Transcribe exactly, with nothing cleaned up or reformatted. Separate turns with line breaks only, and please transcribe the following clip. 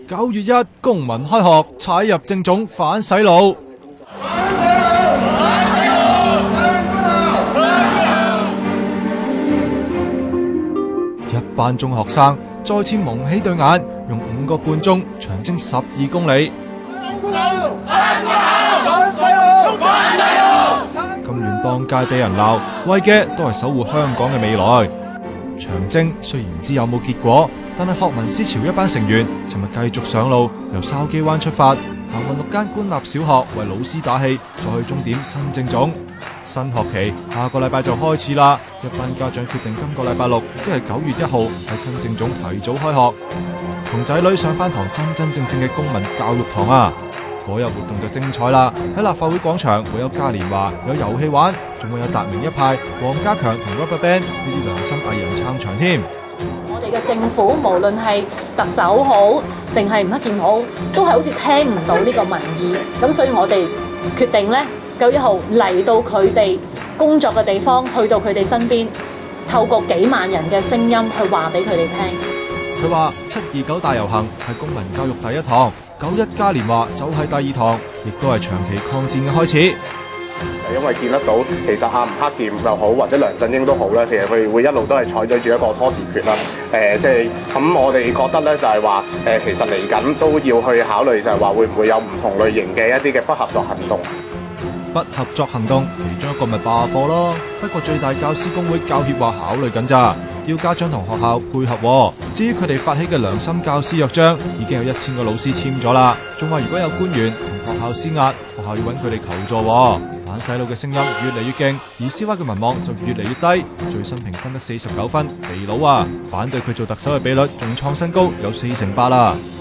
九月一公民開學，踩入正種反洗腦。一班中學生再次蒙起對眼，用五個半鐘長征十二公里。咁遠當街俾人鬧，為嘅都係守護香港嘅未來。長征雖然唔知有冇結果，但係學民思潮一班成員尋日繼續上路，由筲箕灣出發，行運六間官立小學為老師打氣，再去終點新正種。新學期下個禮拜就開始啦，一班家長決定今個禮拜六，即係九月一號喺新正種提早開學，同仔女上翻堂真真正正嘅公民教育堂啊！嗰日活動就精彩啦！喺立法會廣場會有嘉年華，有遊戲玩，仲會有達明一派、黃家強同 RubberBand 呢啲良心藝人撐場添。
我哋嘅政府無論係特首好定係吳克儉好，都係好似聽唔到呢個民意。咁所以我哋決定咧，九月一號嚟到佢哋工作嘅地方，去到佢哋身邊，透過幾萬人嘅聲音去話俾佢哋聽。
佢話七二九大遊行係公民教育第一堂，九一嘉年華就係第二堂，亦都係長期抗戰嘅開始。
因為見得到，其實阿吳克儉又好，或者梁振英都好咧，其實佢會一路都係採取住一個拖字訣啦。誒、呃，即係咁，我哋覺得咧就係話，誒、呃，其實嚟緊都要去考慮，就係話會唔會有唔同類型嘅一啲嘅不合作行動。
不合作行動其中一個咪罷課咯，不過最大教師工會教協話考慮緊咋，要家長同學校配合。至於佢哋發起嘅良心教師約章，已經有一千個老師簽咗啦，仲話如果有官員同學校施壓，學校要揾佢哋求助。反洗腦嘅聲音越嚟越勁，而 C Y 嘅民望就越嚟越低，最新評分得四十九分，肥佬啊！反對佢做特首嘅比率仲創新高，有四成八啦。